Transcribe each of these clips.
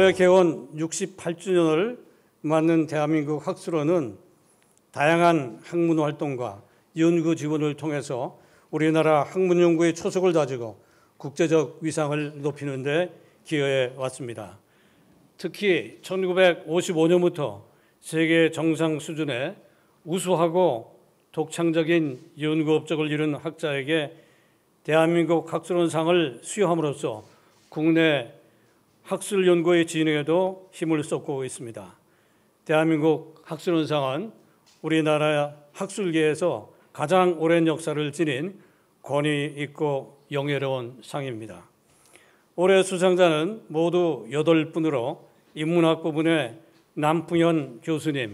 올해 개원 68주년을 맞는 대한민국 학술원은 다양한 학문 활동과 연구 지원을 통해서 우리나라 학문 연구의 초석을 다지고 국제적 위상을 높이는 데 기여해 왔습니다. 특히 1955년부터 세계 정상 수준의 우수하고 독창적인 연구 업적을 이룬 학자에게 대한민국 학술원상을 수여함으로써 국내 학술 연구의 진흥에도 힘을 쏟고 있습니다. 대한민국 학술원상은 우리나라 학술계에서 가장 오랜 역사를 지닌 권위 있고 영예로운 상입니다. 올해 수상자는 모두 8분으로 인문학 부문의 남풍현 교수님,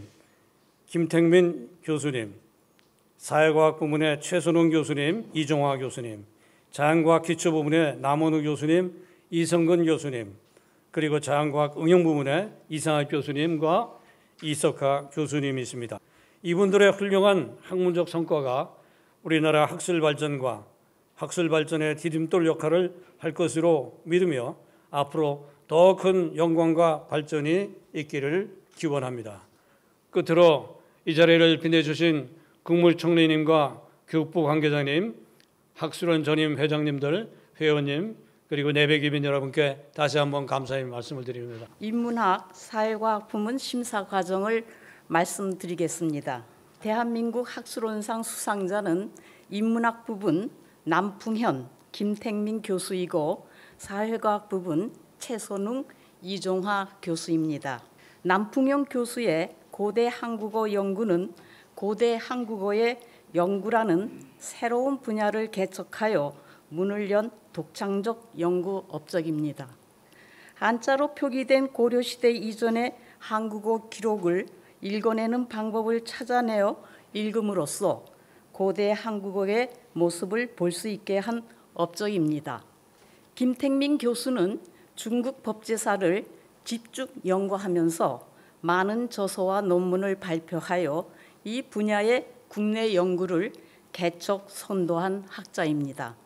김택민 교수님, 사회과학 부문의 최선웅 교수님, 이종화 교수님, 자연과학 기초 부문의 남원우 교수님, 이성근 교수님, 그리고 자연과학 응용 부문의 이상학 교수님과 이석하 교수님이십니다. 이분들의 훌륭한 학문적 성과가 우리나라 학술 발전과 학술 발전의 디딤돌 역할을 할 것으로 믿으며 앞으로 더 큰 영광과 발전이 있기를 기원합니다. 끝으로 이 자리를 빛내주신 국무총리님과 교육부 관계자님, 학술원 전임 회장님들, 회원님, 그리고 내외기민 여러분께 다시 한번 감사의 말씀을 드립니다. 인문학, 사회과학 부문 심사 과정을 말씀드리겠습니다. 대한민국 학술원상 수상자는 인문학 부분 남풍현, 김택민 교수이고 사회과학 부분 최선웅, 이종화 교수입니다. 남풍현 교수의 고대 한국어 연구는 고대 한국어의 연구라는 새로운 분야를 개척하여 문을 연 독창적 연구 업적입니다. 한자로 표기된 고려시대 이전의 한국어 기록을 읽어내는 방법을 찾아내어 읽음으로써 고대 한국어의 모습을 볼 수 있게 한 업적입니다. 김택민 교수는 중국 법제사를 집중 연구하면서 많은 저서와 논문을 발표하여 이 분야의 국내 연구를 개척 선도한 학자입니다.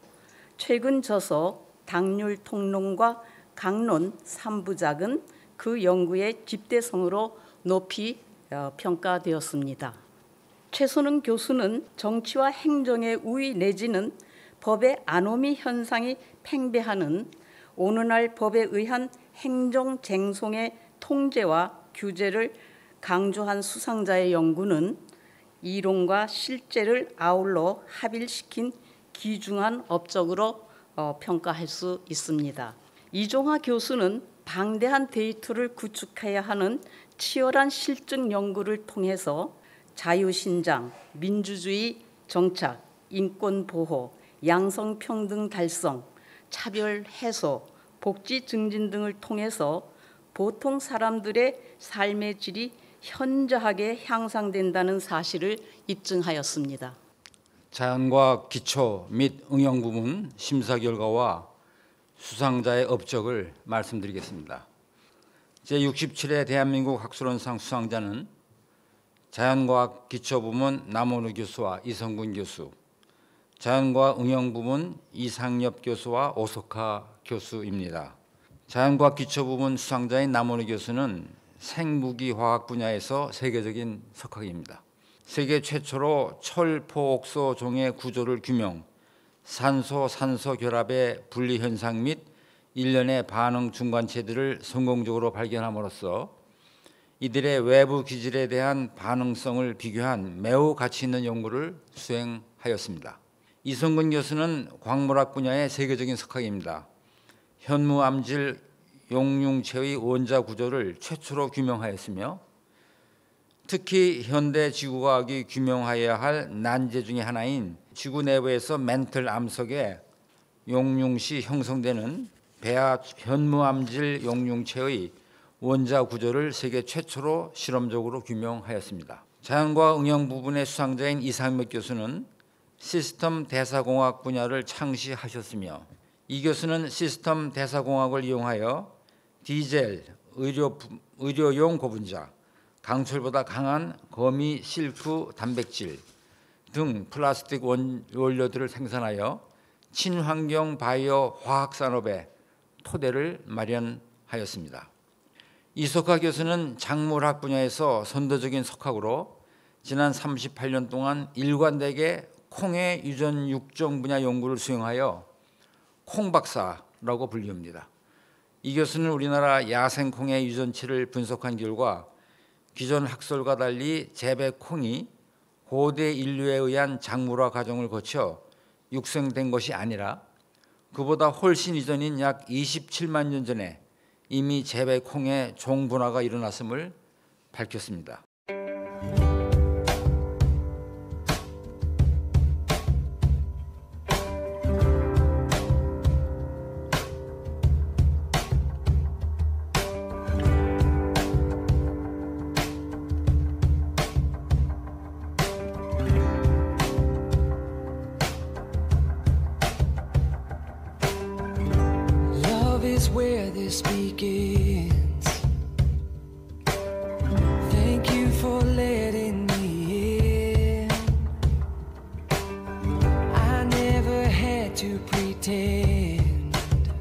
최근 저서 당률 통론과 강론 3부작은 그 연구의 집대성으로 높이 평가되었습니다. 최선웅 교수는 정치와 행정의 우위 내지는 법의 아노미 현상이 팽배하는 오늘날 법에 의한 행정쟁송의 통제와 규제를 강조한 수상자의 연구는 이론과 실제를 아울러 합일시킨 귀중한 업적으로 평가할 수 있습니다. 이종화 교수는 방대한 데이터를 구축해야 하는 치열한 실증 연구를 통해서 자유신장, 민주주의 정착, 인권보호, 양성평등 달성, 차별 해소, 복지 증진 등을 통해서 보통 사람들의 삶의 질이 현저하게 향상된다는 사실을 입증하였습니다. 자연과학 기초 및 응용 부문 심사 결과와 수상자의 업적을 말씀드리겠습니다. 제67회 대한민국 학술원상 수상자는 자연과학 기초 부문 남원우 교수와 이성근 교수, 자연과학 응용 부문 이상엽 교수와 오석하 교수입니다. 자연과학 기초 부문 수상자인 남원우 교수는 생무기화학 분야에서 세계적인 석학입니다. 세계 최초로 철포옥소 종의 구조를 규명, 산소-산소 결합의 분리 현상 및 일련의 반응 중간체들을 성공적으로 발견함으로써 이들의 외부 기질에 대한 반응성을 비교한 매우 가치 있는 연구를 수행하였습니다. 이성근 교수는 광물학 분야의 세계적인 석학입니다. 현무암질 용융체의 원자 구조를 최초로 규명하였으며 특히 현대 지구과학이 규명하여야 할 난제 중의 하나인 지구 내부에서 멘틀 암석의 용융시 형성되는 배아 현무암질 용융체의 원자 구조를 세계 최초로 실험적으로 규명하였습니다. 자연과학 응용 부분의 수상자인 이상엽 교수는 시스템 대사공학 분야를 창시하셨으며 이 교수는 시스템 대사공학을 이용하여 디젤, 의료용 고분자, 강철보다 강한 거미, 실크, 단백질 등 플라스틱 원료들을 생산하여 친환경 바이오 화학 산업의 토대를 마련하였습니다. 이석하 교수는 작물학 분야에서 선도적인 석학으로 지난 38년 동안 일관되게 콩의 유전 육종 분야 연구를 수행하여 콩박사라고 불립니다. 이 교수는 우리나라 야생콩의 유전치를 분석한 결과 기존 학설과 달리 재배 콩이 고대 인류에 의한 작물화 과정을 거쳐 육생된 것이 아니라 그보다 훨씬 이전인 약 27만 년 전에 이미 재배 콩의 종분화가 일어났음을 밝혔습니다. Where this begins. Thank you for letting me in. I never had to pretend.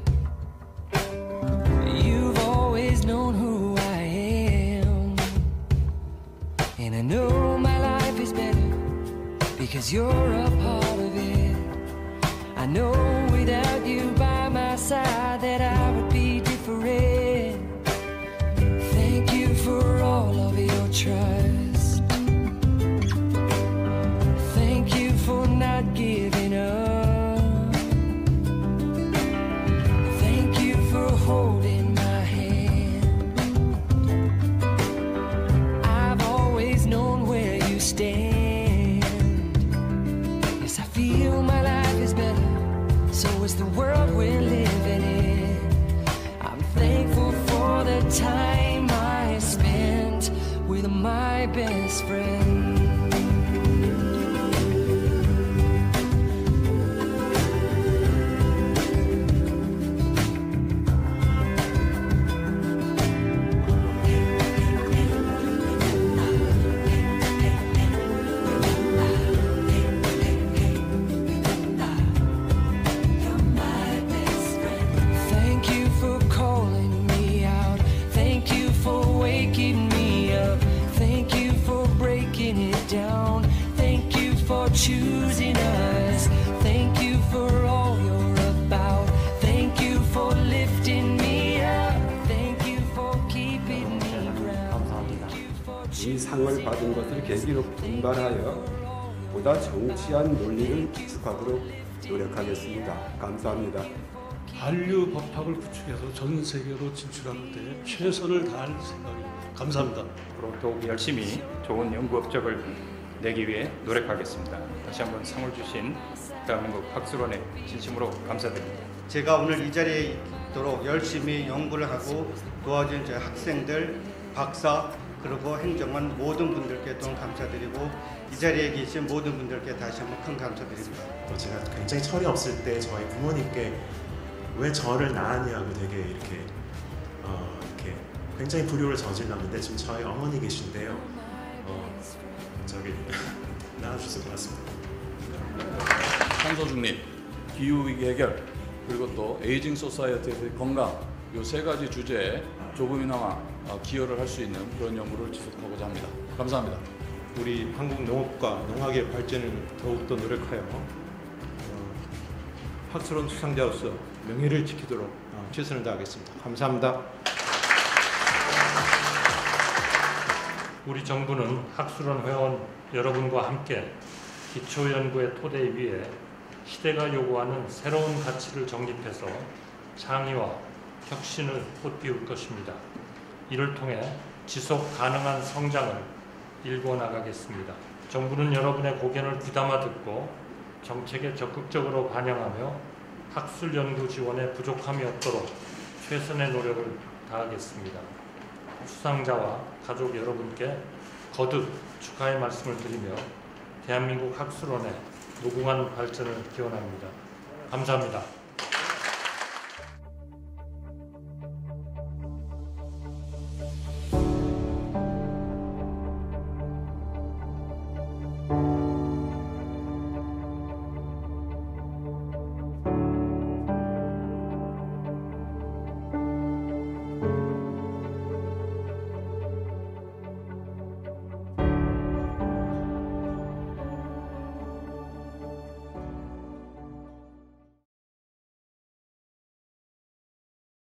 You've always known who I am, and I know my life is better because you're a part of it. I know without you by my side that I would be different. Thank you for all of your trust. Thank you for not giving up. Thank you for holding my hand. I've always known where you stand. Yes, I feel my life is better. So is the world we're living in. I'm thankful for the time I spent with my best friend. Choosing us. Thank you for all you're about. Thank you for lifting me up. Thank you for keeping me grounded. 이 상을 받은 것을 계기로 분발하여 보다 정치한 논리를 구축하도록 노력하겠습니다. 감사합니다. 한류 법학을 구축해서 전 세계로 진출하는 데 최선을 다할 생각입니다. 감사합니다. 앞으로 더욱 열심히 좋은 연구 업적을 내기 위해 노력하겠습니다. 다시 한번 상을 주신 대한민국 학술원에 진심으로 감사드립니다. 제가 오늘 이 자리에 있도록 열심히 연구를 하고 도와준 저희 학생들, 박사, 그리고 행정관 모든 분들께 또한 감사드리고 이 자리에 계신 모든 분들께 다시 한번 큰 감사드립니다. 제가 굉장히 철이 없을 때 저희 부모님께 왜 저를 낳았냐고 되게 이렇게 굉장히 불효를 저질렀는데 지금 저희 어머니 계신데요. 저기 나와주셔서 고맙습니다. 탄소 중립, 기후 위기 해결, 그리고 또 에이징 소사이어티의 건강, 이 세 가지 주제에 조금이나마 기여를 할 수 있는 그런 연구를 지속하고자 합니다. 감사합니다. 우리 한국 농업과 농학의 발전을 더욱더 노력하여 학술원 수상자로서 명예를 지키도록 최선을 다하겠습니다. 감사합니다. 우리 정부는 학술원 회원 여러분과 함께 기초연구의 토대 위에 시대가 요구하는 새로운 가치를 정립해서 창의와 혁신을 꽃피울 것입니다. 이를 통해 지속 가능한 성장을 일궈 나가겠습니다. 정부는 여러분의 고견을 귀담아 듣고 정책에 적극적으로 반영하며 학술 연구 지원에 부족함이 없도록 최선의 노력을 다하겠습니다. 수상자와 가족 여러분께 거듭 축하의 말씀을 드리며 대한민국 학술원의 무궁한 발전을 기원합니다. 감사합니다.